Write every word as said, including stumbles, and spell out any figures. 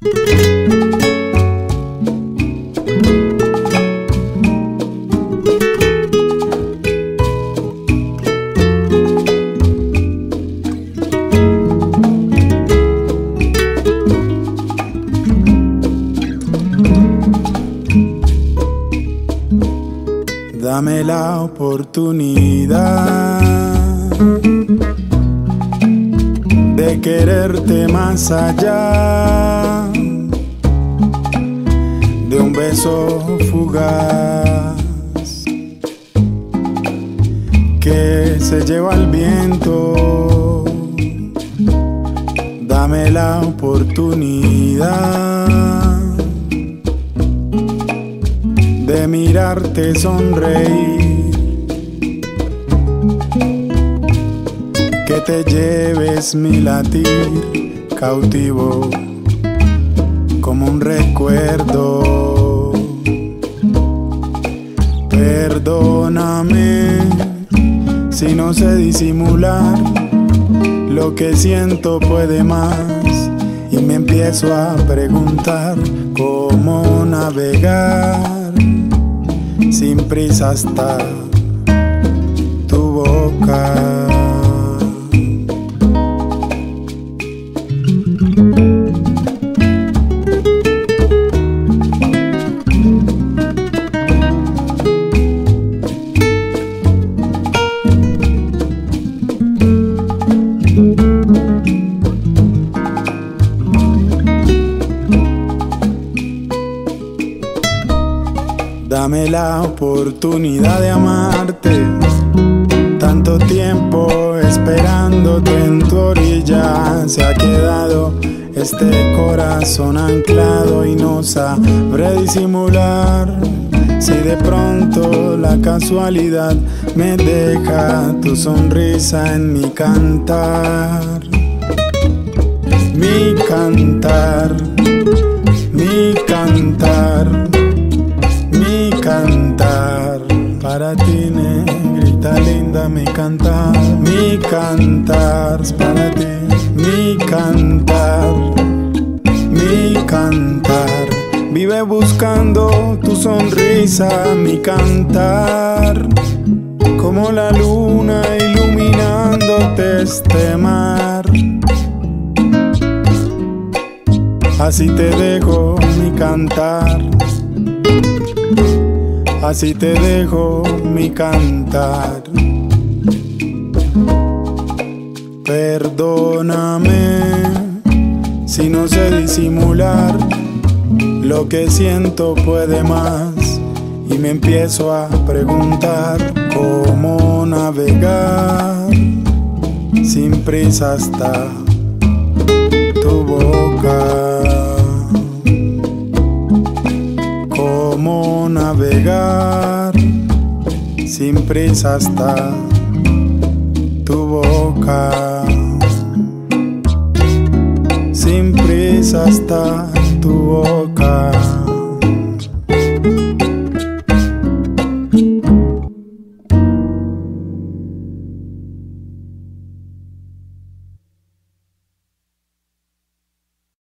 Dame la oportunidad de quererte más allá de un beso fugaz que se lleva al viento. Dame la oportunidad de mirarte sonreír, que te lleves mi latir cautivo como un recuerdo. Perdóname si no sé disimular, lo que siento puede más y me empiezo a preguntar cómo navegar sin prisa hasta tu boca. Dame la oportunidad de amarte, tanto tiempo esperándote en tu orilla. Se ha quedado este corazón anclado y no sabré disimular si de pronto la casualidad me deja tu sonrisa en mi cantar. Mi cantar, mi cantar, mi cantar, para ti, negrita linda, mi cantar, mi cantar, es para ti, mi cantar, mi cantar, vive buscando tu sonrisa, mi cantar, como la luna iluminándote este mar. Así te dejo mi cantar, así te dejo mi cantar. Perdóname si no sé disimular, lo que siento puede más y me empiezo a preguntar cómo navegar sin prisa hasta tu boca. Cómo navegar sin prisa hasta tu boca, sin prisa hasta tu boca.